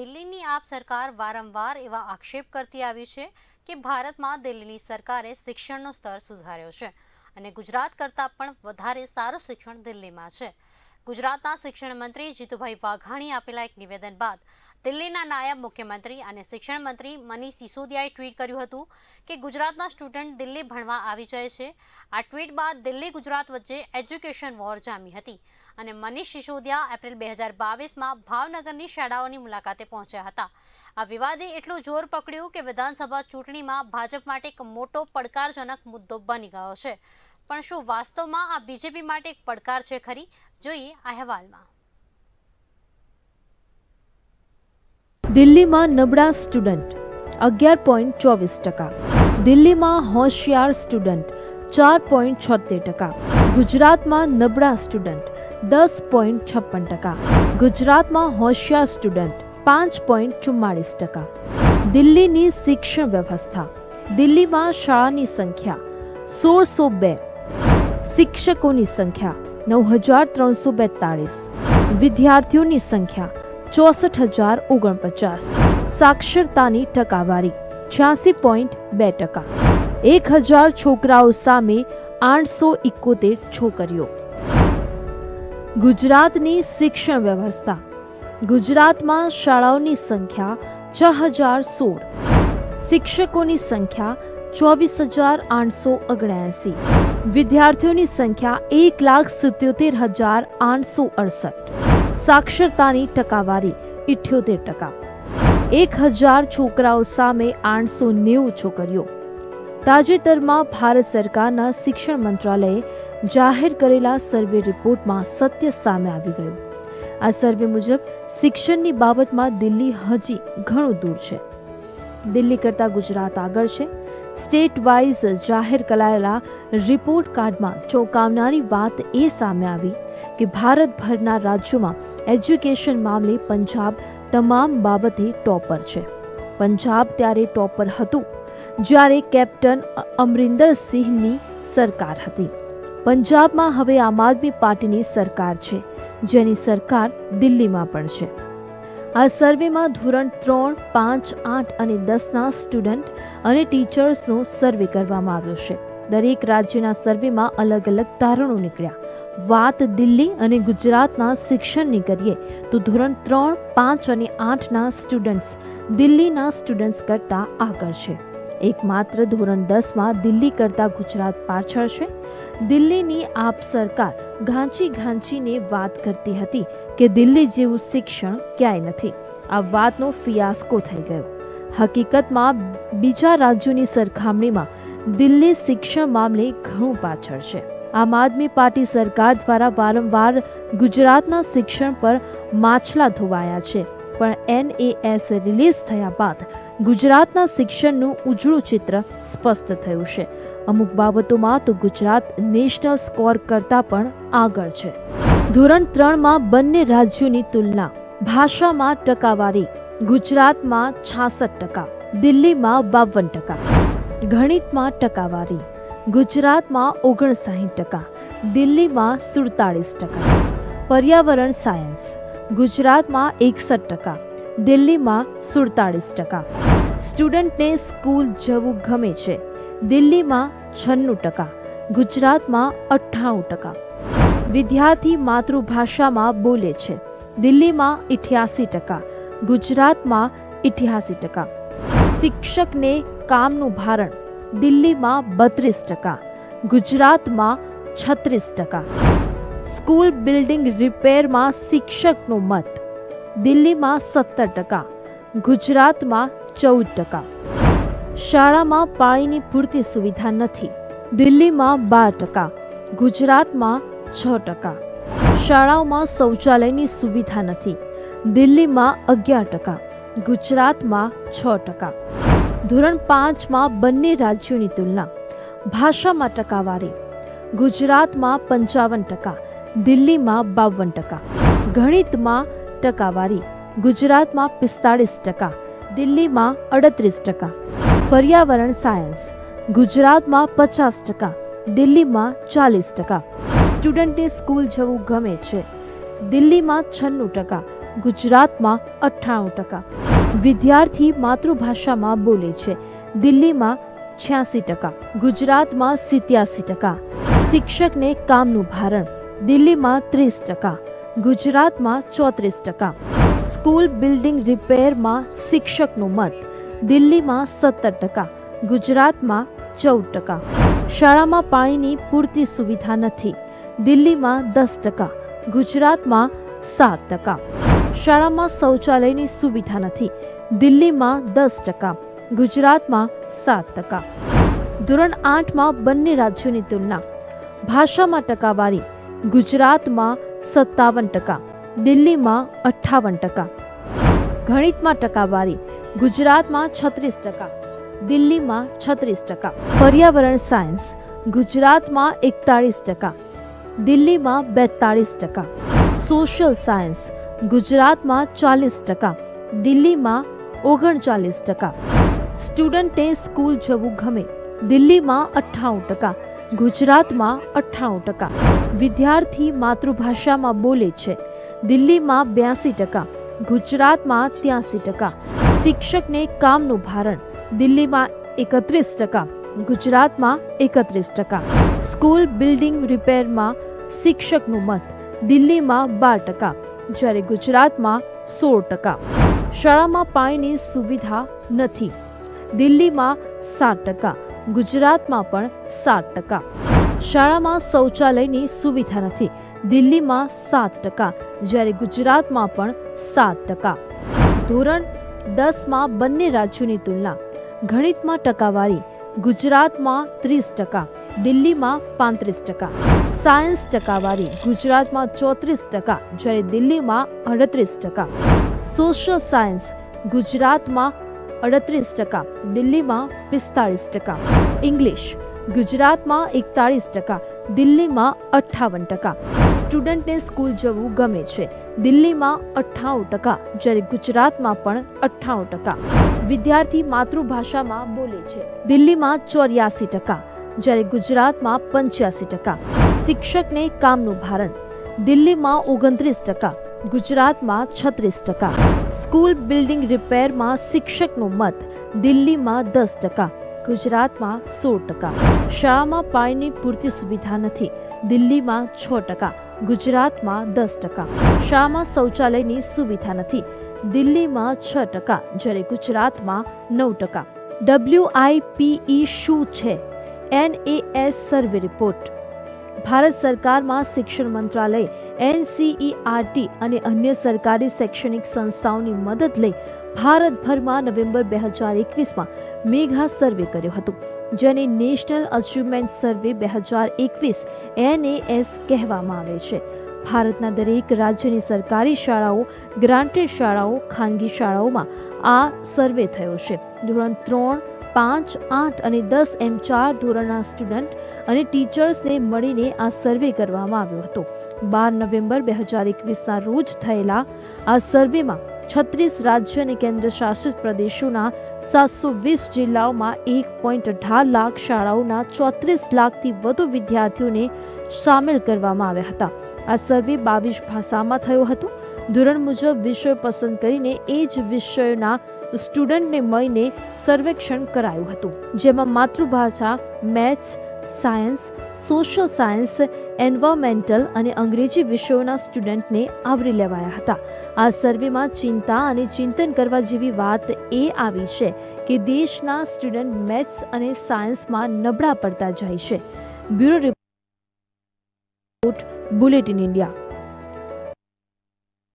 દિલ્હીની આપ સરકાર વારંવાર એવા આક્ષેપ કરતી આવી છે કે ભારતમાં દિલ્હીની સરકારે શિક્ષણનો સ્તર સુધાર્યો છે અને ગુજરાત કરતાં પણ વધારે સારું શિક્ષણ દિલ્હીમાં છે। ગુજરાતના શિક્ષણ મંત્રી જીતુભાઈ વાઘાણી આપેલા એક નિવેદન બાદ દિલ્હીના નાયબ મુખ્યમંત્રી અને શિક્ષણ મંત્રી મનીષ સિસોદિયાએ ટ્વીટ કર્યું હતું કે ગુજરાતના સ્ટુડન્ટ દિલ્હી ભણવા આવી જાય છે। આ ટ્વીટ બાદ દિલ્હી ગુજરાત વચ્ચે એજ્યુકેશન વોર જામી હતી અને મનીષ સિસોદિયા એપ્રિલ 2022માં ભાવનગરની શાળાઓની મુલાકાતે પહોંચ્યા હતા। આ વિવાદે એટલું જોર પકડ્યું કે વિધાનસભા ચૂંટણીમાં ભાજપ માટે એક મોટો પડકારજનક મુદ્દો બની ગયો છે। પણ શું વાસ્તવમાં આ બીજેપી માટે એક પડકાર છે ખરી? જોઈએ આ અહેવાલમાં। દિલ્હીમાં નબળા સ્ટુડન્ટ 11.24%, દિલ્હીમાં હોશિયાર સ્ટુડન્ટ 4.76%, ગુજરાતમાં નબળા સ્ટુડન્ટ 10.56%, ગુજરાતમાં હોશિયાર સ્ટુડન્ટ 5.44%। દિલ્હીની શિક્ષણ વ્યવસ્થા। દિલ્હીમાં શાળાની સંખ્યા 1602, શિક્ષકોની સંખ્યા 9342, વિદ્યાર્થીઓની સંખ્યા 64,049, સાક્ષરતાની ટકાવારી 86.2%, 1000 છોકરાઓ સામે 871 છોકરીઓ। ગુજરાતની શિક્ષણ વ્યવસ્થા। ગુજરાતમાં શાળાઓની સંખ્યા 6016, શિક્ષકોની સંખ્યા 24,879, વિદ્યાર્થીઓની સંખ્યા 1,77,868, સાક્ષરતાની ટકાવારી 78%, 1000 છોકરાઓ સામે 890 છોકરીઓ। તાજેતરમાં ભારત સરકારના શિક્ષણ મંત્રાલયે જાહેર કરેલા સર્વે રિપોર્ટમાં સત્ય સામે આવી ગયું। આ સર્વે મુજબ શિક્ષણની બાબતમાં દિલ્હી હજી ઘણું દૂર છે। દિલ્હી કરતાં ગુજરાત આગળ છે। સ્ટેટ વાઇઝ જાહેર કરાયેલા રિપોર્ટ કાર્ડમાં ચોંકાવનારી વાત એ સામે આવી કે ભારતભરના રાજ્યોમાં એજ્યુકેશન મામલે પંજાબ તમામ બાબતે ટોપર છે। પંજાબ ત્યારે ટોપર હતું જ્યારે કેપ્ટન અમરિન્દર સિંહની સરકાર હતી। પંજાબમાં હવે આમ આદમી પાર્ટીની સરકાર છે, જેની સરકાર દિલ્હીમાં પણ છે। આ સર્વેમાં ધોરણ 3, 5, 8 અને 10ના સ્ટુડન્ટ અને ટીચર્સનો સર્વે કરવામાં આવ્યો છે। દરેક રાજ્યના સર્વેમાં અલગ અલગ તારણો નીકળ્યા। વાત દિલ્હી અને ગુજરાતના શિક્ષણની કરીએ તો ધોરણ 3, 5 અને 8ના સ્ટુડન્ટ્સ દિલ્હીના સ્ટુડન્ટ્સ કરતાં આગળ છે। એકમાત્ર ધોરણ 10માં દિલ્હી કરતાં ગુજરાત પાછળ છે। દિલ્હીની આપ સરકાર ઘાંચીને વાત કરતી હતી કે દિલ્હી જેવું શિક્ષણ ક્યાંય નથી। આ વાતનો ફિયાસ્કો થઈ ગયો। હકીકતમાં બીજા રાજ્યોની સરખામણીમાં દિલ્હી શિક્ષણ મામલે ઘણું પાછળ છે। આમ આદમી પાર્ટી સરકાર દ્વારા વારંવાર ગુજરાતના શિક્ષણ પર માછલા ધોવાયા છે, પણ NAS રિલીઝ થયા બાદ ગુજરાતના શિક્ષણનું ઉજળું ચિત્ર સ્પષ્ટ થયું છે। અમુક બાબતોમાં તો ગુજરાત નેશનલ સ્કોર કરતાં પણ આગળ છે। ધોરણ 3માં બંને રાજ્યોની તુલના। ભાષામાં ટકાવારી। ગુજરાતમાં 66%, દિલ્હીમાં 52%। ગણિતમાં ટકાવારી। ગુજરાતમાં 59%, દિલ્હીમાં 47%। પર્યાવરણ સાયન્સ। ગુજરાતમાં 61%, દિલ્હીમાં 47%। સ્ટુડન્ટને સ્કૂલ જવું ગમે છે। દિલ્હીમાં 96%, ગુજરાતમાં 98%। વિદ્યાર્થી માતૃભાષામાં બોલે છે। દિલ્હીમાં 88%, ગુજરાતમાં 88%। શિક્ષકને કામનું ભારણ। દિલ્હીમાં 32%, ગુજરાતમાં 36%। સ્કૂલ બિલ્ડિંગ રિપેરમાં શિક્ષકનો મત। દિલ્હીમાં 17%, ગુજરાતમાં 14%। શાળામાં પાણીની પૂરતી સુવિધા નથી। દિલ્હીમાં 12%, ગુજરાતમાં 6%। શાળાઓમાં શૌચાલયની સુવિધા નથી। દિલ્હીમાં 11%, ગુજરાતમાં 6%। ધોરણ 5માં બંને રાજ્યોની તુલના। ભાષામાં ટકાવારી। ગુજરાતમાં 55%, દિલ્હીમાં 52%। ગણિતમાં ટકાવારી। ગુજરાતમાં 45%, દિલ્હીમાં 38%। પર્યાવરણ સાયન્સ। ગુજરાતમાં 50%, દિલ્હીમાં 40%। સ્ટુડન્ટને સ્કૂલ જવું ગમે છે। દિલ્હીમાં 96%, ગુજરાતમાં 98%. વિદ્યાર્થી માતૃભાષામાં બોલે છે, દિલ્હીમાં 86%. ગુજરાતમાં 87%. શિક્ષકને કામનું ભારણ, દિલ્હીમાં 30%. ગુજરાતમાં 34%. સ્કૂલ બિલ્ડિંગ રિપેરમાં શિક્ષકનું મત, દિલ્હીમાં 17%. ગુજરાતમાં 14%. શાળામાં પાણીની પૂરતી સુવિધા નથી, દિલ્હીમાં 10%. ગુજરાતમાં 7%. શાળામાં શૌચાલયની સુવિધા નથી, દિલ્હીમાં 10%. ગુજરાતમાં 7%. ધોરણ 8માં બંને રાજ્યોની તુલના. ભાષામાં ટકાવારી, ગુજરાતમાં 57%, દિલ્હીમાં 58%. ગણિતમાં ટકાવારી, ગુજરાતમાં 36%, દિલ્હીમાં 36%. પર્યાવરણ સાયન્સ, ગુજરાતમાં 41%, દિલ્હીમાં 42%. સોશિયલ સાયન્સ, ગુજરાતમાં 40%, દિલ્હીમાં 39%. સ્ટુડન્ટને સ્કૂલ જવું ગમે, દિલ્હીમાં 98%, ગુજરાતમાં 98%. વિદ્યાર્થી માતૃભાષામાં બોલે છે, દિલ્હીમાં 82%, ગુજરાતમાં 83%. શિક્ષકને કામનું ભારણ, દિલ્હીમાં 31%, ગુજરાતમાં 31%. સ્કૂલ બિલ્ડિંગ રિપેરમાં શિક્ષકનું મત, દિલ્હીમાં 12%, જ્યારે ગુજરાતમાં 16%. શાળામાં પાણીની સુવિધા નથી, દિલ્હીમાં 7%, ગુજરાતમાં પણ 7%. શાળામાં શૌચાલયની સુવિધા નથી, દિલ્હીમાં 7%, જ્યારે ગુજરાતમાં પણ 7%. ધોરણ 10માં બંને રાજ્યોની તુલના. ગણિતમાં ટકાવારી, ગુજરાતમાં 30%, દિલ્હીમાં 35%. સાયન્સ ટકાવારી, ગુજરાતમાં 34%, જ્યારે દિલ્હીમાં 38%. સોશિયલ સાયન્સ, ગુજરાતમાં 38%, દિલ્હીમાં 45%. ઇંગ્લિશ, ગુજરાતમાં 41%, દિલ્હીમાં 58%. સ્ટુડન્ટને સ્કૂલ જવું ગમે છે, દિલ્હીમાં 98%, જ્યારે ગુજરાતમાં પણ 98%. વિદ્યાર્થી માતૃભાષામાં બોલે છે, દિલ્હીમાં 84%, જ્યારે ગુજરાતમાં 85%. શિક્ષકને કામનું ભારણ, દિલ્હીમાં 29%, ગુજરાતમાં 36%. સ્કૂલ બિલ્ડિંગ રિપેરમાં શિક્ષકનું મત, દિલ્હીમાં 10%, ગુજરાતમાં 16%. શાળામાં પાણીની પૂરતી સુવિધા નથી, દિલ્હીમાં 6%, ગુજરાતમાં 10%. શાળામાં શૌચાલયની સુવિધા નથી, દિલ્હીમાં 6%, જ્યારે ગુજરાતમાં 9%. WIPE શું છે? NAS સર્વે રિપોર્ટ. ભારત સરકારમાં શિક્ષણ મંત્રાલય, NCERT અને અન્ય સરકારી શૈક્ષણિક સંસ્થાઓની મદદ લઈ ભારતભરમાં નવેમ્બર 2021માં મેગા સર્વે કર્યો હતો, જેને નેશનલ અચીવમેન્ટ સર્વે 2021 NAS કહેવામાં આવે છે. ભારતના દરેક રાજ્યની સરકારી શાળાઓ, ગ્રાન્ટેડ શાળાઓ, ખાનગી શાળાઓમાં આ સર્વે થયો છે. ધોરણ 3, 5, 8 અને 10 એમ 4 ધોરણના સ્ટુડન્ટ અને ટીચર્સને મળીને આ સર્વે કરવામાં આવ્યો હતો. 12 નવેમ્બર 2021ના રોજ થયેલા આ સર્વેમાં 36 રાજ્ય અને કેન્દ્ર શાસિત પ્રદેશોના 720 જિલ્લાઓમાં 1.18 લાખ શાળાઓના 34 લાખથી વધુ વિદ્યાર્થીઓને સામેલ કરવામાં આવ્યા હતા. આ સર્વે 22 ભાષામાં થયો હતો. ધોરણ મુજબ વિષયો પસંદ કરીને એ જ વિષયોના સ્ટુડન્ટને મળીને સર્વેક્ષણ કરાયું હતું, જેમાં માતૃભાષા, maths, science, social science, environmental અને અંગ્રેજી વિષયોના સ્ટુડન્ટને આવરી લેવાયા હતા. આ સર્વેમાં ચિંતા અને ચિંતન કરવા જેવી વાત એ આવી છે કે દેશના સ્ટુડન્ટ મેથ્સ અને સાયન્સમાં નબળા પડતા જાય છે. Bureau report, bulletin India.